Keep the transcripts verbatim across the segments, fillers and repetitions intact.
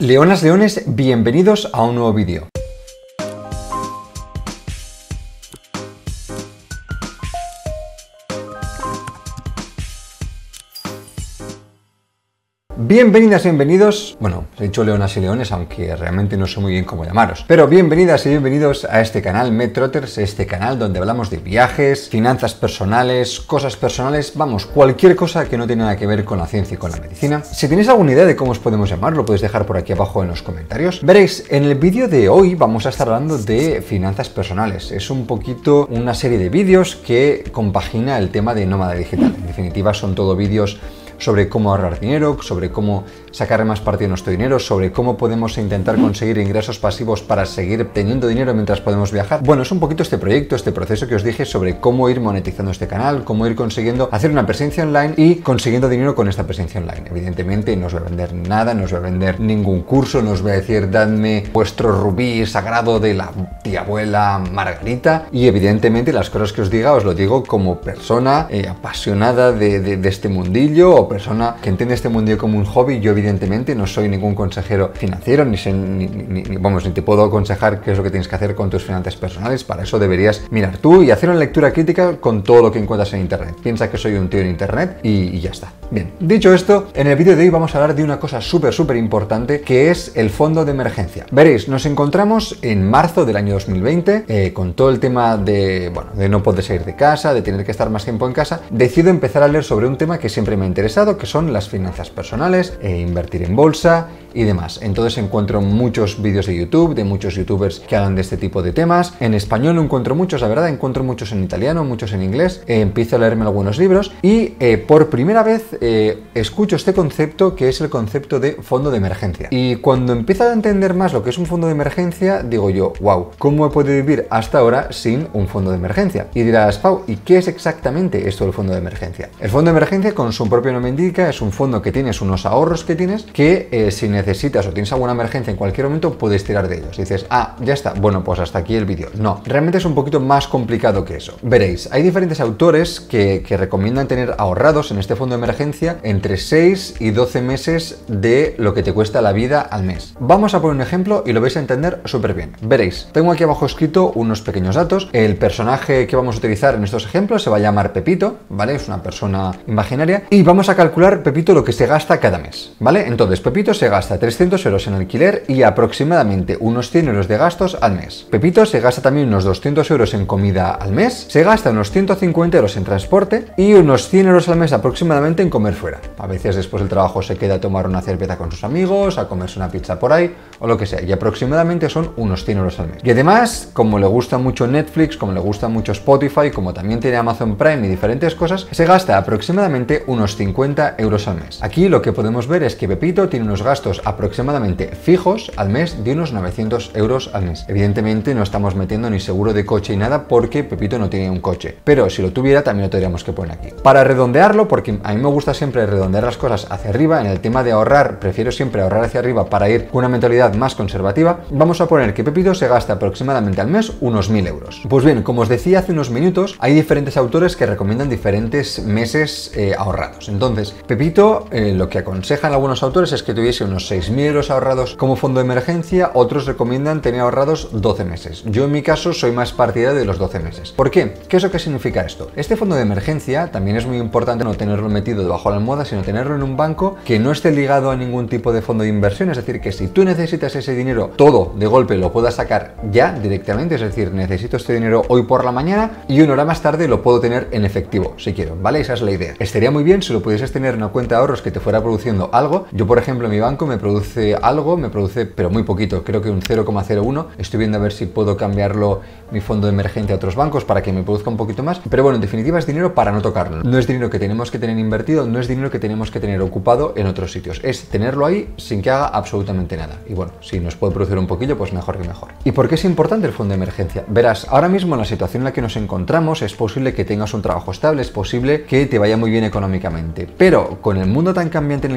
Leonas, leones, bienvenidos a un nuevo vídeo. Bienvenidas, bienvenidos, bueno, he dicho leonas y leones, aunque realmente no sé muy bien cómo llamaros, pero bienvenidas y bienvenidos a este canal MedTrotters, este canal donde hablamos de viajes, finanzas personales, cosas personales, vamos, cualquier cosa que no tiene nada que ver con la ciencia y con la medicina. Si tenéis alguna idea de cómo os podemos llamar, lo podéis dejar por aquí abajo en los comentarios. Veréis, en el vídeo de hoy vamos a estar hablando de finanzas personales. Es un poquito una serie de vídeos que compagina el tema de nómada digital. En definitiva, son todo vídeos sobre cómo ahorrar dinero, sobre cómo sacar más partido de nuestro dinero, sobre cómo podemos intentar conseguir ingresos pasivos para seguir teniendo dinero mientras podemos viajar. Bueno, es un poquito este proyecto, este proceso que os dije sobre cómo ir monetizando este canal, cómo ir consiguiendo hacer una presencia online y consiguiendo dinero con esta presencia online. Evidentemente no os voy a vender nada, no os voy a vender ningún curso, no os voy a decir dadme vuestro rubí sagrado de la tía abuela Margarita, y evidentemente las cosas que os diga os lo digo como persona eh, apasionada de, de, de este mundillo, o persona que entiende este mundillo como un hobby. Yo evidentemente no soy ningún consejero financiero, ni, sé, ni, ni, ni, vamos, ni te puedo aconsejar qué es lo que tienes que hacer con tus finanzas personales. Para eso deberías mirar tú y hacer una lectura crítica con todo lo que encuentras en internet. Piensa que soy un tío en internet y, y ya está. Bien, dicho esto, en el vídeo de hoy vamos a hablar de una cosa súper súper importante, que es el fondo de emergencia. Veréis, nos encontramos en marzo del año dos mil veinte eh, con todo el tema de, bueno, de no poder salir de casa, de tener que estar más tiempo en casa. Decido empezar a leer sobre un tema que siempre me ha interesado, que son las finanzas personales, e invertir en bolsa y demás. Entonces encuentro muchos vídeos de YouTube, de muchos youtubers que hablan de este tipo de temas. En español no encuentro muchos, la verdad, encuentro muchos en italiano, muchos en inglés. Eh, empiezo a leerme algunos libros y eh, por primera vez eh, escucho este concepto, que es el concepto de fondo de emergencia. Y cuando empiezo a entender más lo que es un fondo de emergencia, digo yo, wow, ¿cómo he podido vivir hasta ahora sin un fondo de emergencia? Y dirás, Pau, ¿y qué es exactamente esto del fondo de emergencia? El fondo de emergencia, con su propio nombre indica, es un fondo que tienes, unos ahorros que tienes, que eh, si necesitas o tienes alguna emergencia en cualquier momento puedes tirar de ellos. Y dices, ah, ya está, bueno, pues hasta aquí el vídeo. No, realmente es un poquito más complicado que eso. Veréis, hay diferentes autores que, que recomiendan tener ahorrados en este fondo de emergencia entre seis y doce meses de lo que te cuesta la vida al mes. Vamos a poner un ejemplo y lo vais a entender súper bien. Veréis, tengo aquí abajo escrito unos pequeños datos. El personaje que vamos a utilizar en estos ejemplos se va a llamar Pepito, ¿vale? Es una persona imaginaria y vamos a calcular, Pepito, lo que se gasta cada mes, ¿vale? Entonces, Pepito se gasta trescientos euros en alquiler y aproximadamente unos cien euros de gastos al mes. Pepito se gasta también unos doscientos euros en comida al mes, se gasta unos ciento cincuenta euros en transporte y unos cien euros al mes aproximadamente en comer fuera. A veces después del trabajo se queda a tomar una cerveza con sus amigos, a comerse una pizza por ahí o lo que sea, y aproximadamente son unos cien euros al mes. Y además, como le gusta mucho Netflix, como le gusta mucho Spotify, como también tiene Amazon Prime y diferentes cosas, se gasta aproximadamente unos cincuenta euros al mes. Aquí lo que podemos ver es que Pepito tiene unos gastos aproximadamente fijos al mes de unos novecientos euros al mes. Evidentemente no estamos metiendo ni seguro de coche y nada, porque Pepito no tiene un coche, pero si lo tuviera también lo tendríamos que poner aquí. Para redondearlo, porque a mí me gusta siempre redondear las cosas hacia arriba, en el tema de ahorrar prefiero siempre ahorrar hacia arriba para ir con una mentalidad más conservativa, vamos a poner que Pepito se gasta aproximadamente al mes unos mil euros. Pues bien, como os decía hace unos minutos, hay diferentes autores que recomiendan diferentes meses eh, ahorrados. Entonces, Pepito eh, lo que aconsejan algunos autores es que tuviese unos seis mil euros ahorrados como fondo de emergencia, otros recomiendan tener ahorrados doce meses. Yo en mi caso soy más partidario de los doce meses. ¿Por qué? ¿Qué es lo que significa esto? Este fondo de emergencia también es muy importante no tenerlo metido debajo de la almohada, sino tenerlo en un banco que no esté ligado a ningún tipo de fondo de inversión. Es decir, que si tú necesitas ese dinero todo de golpe lo puedas sacar ya directamente, es decir, necesito este dinero hoy por la mañana y una hora más tarde lo puedo tener en efectivo si quiero, ¿vale? Esa es la idea. Estaría muy bien si lo pudieses tener en una cuenta de ahorros que te fuera produciendo algo. Yo, por ejemplo, mi banco me produce algo, me produce, pero muy poquito, creo que un cero coma cero uno. Estoy viendo a ver si puedo cambiarlo, mi fondo de emergencia, a otros bancos para que me produzca un poquito más. Pero bueno, en definitiva es dinero para no tocarlo. No es dinero que tenemos que tener invertido, no es dinero que tenemos que tener ocupado en otros sitios. Es tenerlo ahí sin que haga absolutamente nada. Y bueno, si nos puede producir un poquillo, pues mejor que mejor. ¿Y por qué es importante el fondo de emergencia? Verás, ahora mismo en la situación en la que nos encontramos es posible que tengas un trabajo estable, es posible que te vaya muy bien económicamente. Pero con el mundo tan cambiante en el que nos encontramos,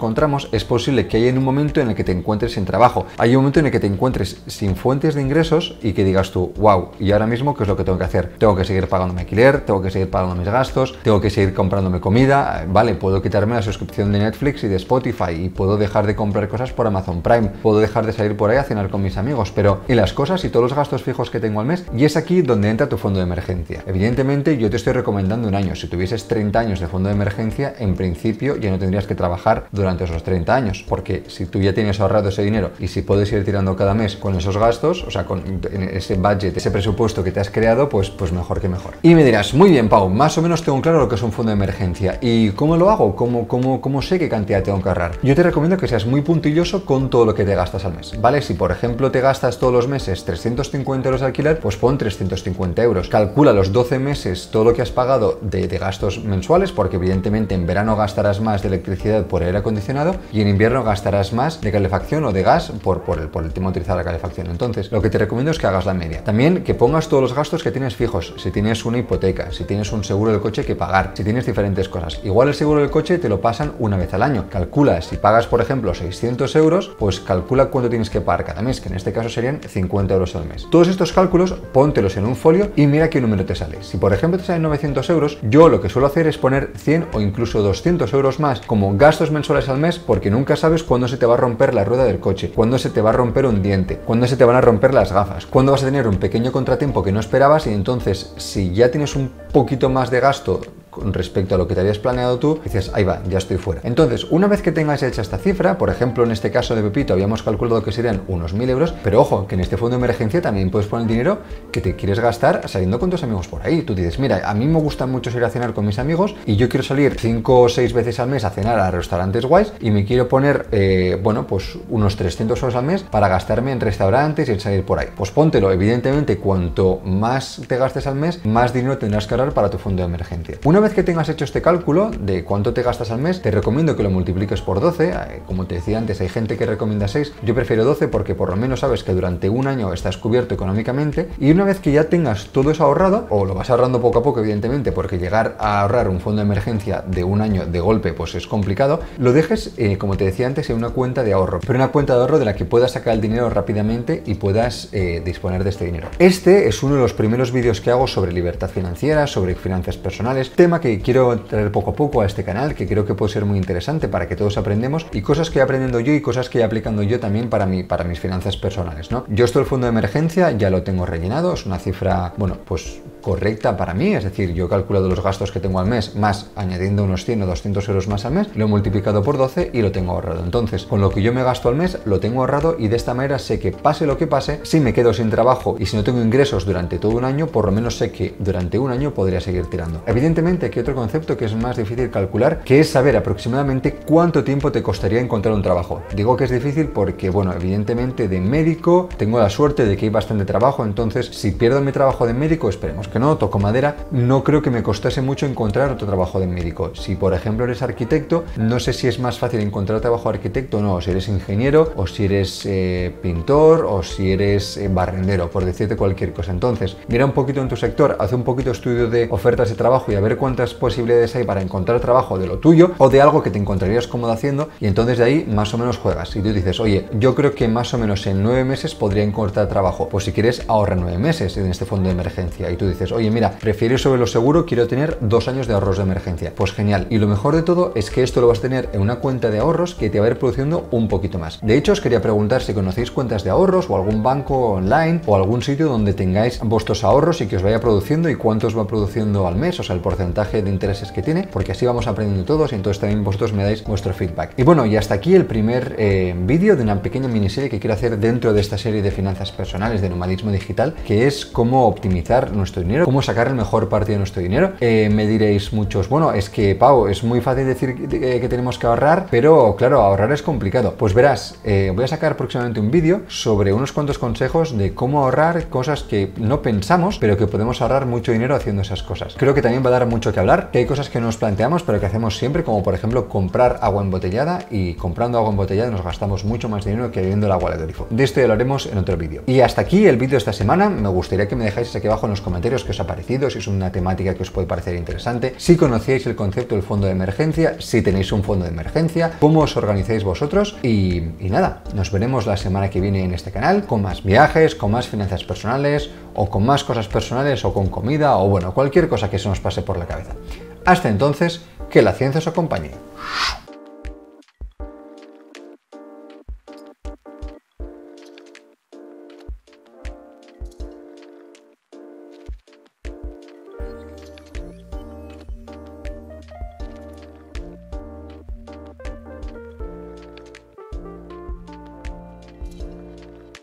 encontramos, es posible que haya en un momento en el que te encuentres sin trabajo. Hay un momento en el que te encuentres sin fuentes de ingresos y que digas tú, wow, ¿y ahora mismo qué es lo que tengo que hacer? Tengo que seguir pagando mi alquiler, tengo que seguir pagando mis gastos, tengo que seguir comprándome comida, vale, puedo quitarme la suscripción de Netflix y de Spotify y puedo dejar de comprar cosas por Amazon Prime, puedo dejar de salir por ahí a cenar con mis amigos, pero ¿y las cosas y todos los gastos fijos que tengo al mes? Y es aquí donde entra tu fondo de emergencia. Evidentemente yo te estoy recomendando un año. Si tuvieses treinta años de fondo de emergencia, en principio ya no tendrías que trabajar durante esos treinta años, porque si tú ya tienes ahorrado ese dinero y si puedes ir tirando cada mes con esos gastos, o sea, con ese budget, ese presupuesto que te has creado, pues, pues mejor que mejor. Y me dirás, muy bien, Pau, más o menos tengo claro lo que es un fondo de emergencia. ¿Y cómo lo hago? ¿Cómo, cómo, cómo sé qué cantidad tengo que ahorrar? Yo te recomiendo que seas muy puntilloso con todo lo que te gastas al mes, ¿vale? Si por ejemplo te gastas todos los meses trescientos cincuenta euros de alquiler, pues pon trescientos cincuenta euros. Calcula los doce meses todo lo que has pagado de, de gastos mensuales, porque evidentemente en verano gastarás más de electricidad por aire acondicionado y en invierno gastarás más de calefacción o de gas por, por, el, por el tema de utilizar la calefacción. Entonces, lo que te recomiendo es que hagas la media. También que pongas todos los gastos que tienes fijos. Si tienes una hipoteca, si tienes un seguro del coche que pagar, si tienes diferentes cosas. Igual el seguro del coche te lo pasan una vez al año. Calcula, si pagas por ejemplo seiscientos euros, pues calcula cuánto tienes que pagar cada mes, que en este caso serían cincuenta euros al mes. Todos estos cálculos, póntelos en un folio y mira qué número te sale. Si por ejemplo te salen novecientos euros, yo lo que suelo hacer es poner cien o incluso doscientos euros más como gastos mensuales al mes, porque nunca sabes cuándo se te va a romper la rueda del coche, cuándo se te va a romper un diente, cuándo se te van a romper las gafas, cuándo vas a tener un pequeño contratiempo que no esperabas, y entonces si ya tienes un poquito más de gasto con respecto a lo que te habías planeado tú, dices, ahí va, ya estoy fuera. Entonces, una vez que tengas hecha esta cifra, por ejemplo, en este caso de Pepito habíamos calculado que serían unos mil euros, pero ojo, que en este fondo de emergencia también puedes poner el dinero que te quieres gastar saliendo con tus amigos por ahí. Tú dices, mira, a mí me gusta mucho ir a cenar con mis amigos y yo quiero salir cinco o seis veces al mes a cenar a restaurantes guays y me quiero poner, eh, bueno, pues unos trescientos euros al mes para gastarme en restaurantes y en salir por ahí. Pues póntelo, evidentemente, cuanto más te gastes al mes, más dinero tendrás que ahorrar para tu fondo de emergencia. Una vez que tengas hecho este cálculo de cuánto te gastas al mes, te recomiendo que lo multipliques por doce. Como te decía antes, hay gente que recomienda seis, yo prefiero doce porque por lo menos sabes que durante un año estás cubierto económicamente, y una vez que ya tengas todo eso ahorrado, o lo vas ahorrando poco a poco evidentemente, porque llegar a ahorrar un fondo de emergencia de un año de golpe pues es complicado, lo dejes, eh, como te decía antes, en una cuenta de ahorro, pero una cuenta de ahorro de la que puedas sacar el dinero rápidamente y puedas eh, disponer de este dinero. Este es uno de los primeros vídeos que hago sobre libertad financiera, sobre finanzas personales, tema que quiero traer poco a poco a este canal, que creo que puede ser muy interesante para que todos aprendamos, y cosas que he aprendiendo yo y cosas que he aplicando yo también para, mi, para mis finanzas personales, ¿no? Yo esto del fondo de emergencia ya lo tengo rellenado, es una cifra, bueno, pues correcta para mí, es decir, yo he calculado los gastos que tengo al mes, más añadiendo unos cien o doscientos euros más al mes, lo he multiplicado por doce y lo tengo ahorrado. Entonces, con lo que yo me gasto al mes, lo tengo ahorrado, y de esta manera sé que pase lo que pase, si me quedo sin trabajo y si no tengo ingresos durante todo un año, por lo menos sé que durante un año podría seguir tirando. Evidentemente, aquí otro concepto que es más difícil calcular, que es saber aproximadamente cuánto tiempo te costaría encontrar un trabajo. Digo que es difícil porque, bueno, evidentemente de médico tengo la suerte de que hay bastante trabajo, entonces si pierdo mi trabajo de médico, esperemos que no, toco madera, no creo que me costase mucho encontrar otro trabajo de médico. Si por ejemplo eres arquitecto, no sé si es más fácil encontrar trabajo de arquitecto o no, o si eres ingeniero, o si eres eh, pintor, o si eres eh, barrendero, por decirte cualquier cosa. Entonces, mira un poquito en tu sector, haz un poquito de estudio de ofertas de trabajo y a ver cuántas posibilidades hay para encontrar trabajo de lo tuyo o de algo que te encontrarías cómodo haciendo, y entonces de ahí más o menos juegas. Si tú dices, oye, yo creo que más o menos en nueve meses podría encontrar trabajo, pues si quieres ahorra nueve meses en este fondo de emergencia, y tú dices, oye, mira, prefiero ir sobre lo seguro, quiero tener dos años de ahorros de emergencia, pues genial. Y lo mejor de todo es que esto lo vas a tener en una cuenta de ahorros que te va a ir produciendo un poquito más. De hecho, os quería preguntar si conocéis cuentas de ahorros o algún banco online o algún sitio donde tengáis vuestros ahorros y que os vaya produciendo, y cuánto os va produciendo al mes, o sea, el porcentaje de intereses que tiene, porque así vamos aprendiendo todos y entonces también vosotros me dais vuestro feedback. Y bueno, y hasta aquí el primer eh, vídeo de una pequeña miniserie que quiero hacer dentro de esta serie de finanzas personales, de nomadismo digital, que es cómo optimizar nuestro dinero, cómo sacar el mejor parte de nuestro dinero. Eh, me diréis muchos, bueno, es que Pau, es muy fácil decir que, que tenemos que ahorrar, pero claro, ahorrar es complicado. Pues verás, eh, voy a sacar próximamente un vídeo sobre unos cuantos consejos de cómo ahorrar cosas que no pensamos, pero que podemos ahorrar mucho dinero haciendo esas cosas. Creo que también va a dar mucho que hablar, que hay cosas que nos planteamos pero que hacemos siempre, como por ejemplo comprar agua embotellada, y comprando agua embotellada nos gastamos mucho más dinero que bebiendo el agua del grifo. De esto ya lo haremos en otro vídeo. Y hasta aquí el vídeo de esta semana. Me gustaría que me dejáis aquí abajo en los comentarios suscribiros, qué os ha parecido, si es una temática que os puede parecer interesante, si conocíais el concepto del fondo de emergencia, si tenéis un fondo de emergencia, cómo os organizáis vosotros y, y nada, nos veremos la semana que viene en este canal con más viajes, con más finanzas personales o con más cosas personales o con comida o bueno, cualquier cosa que se nos pase por la cabeza. Hasta entonces, que la ciencia os acompañe.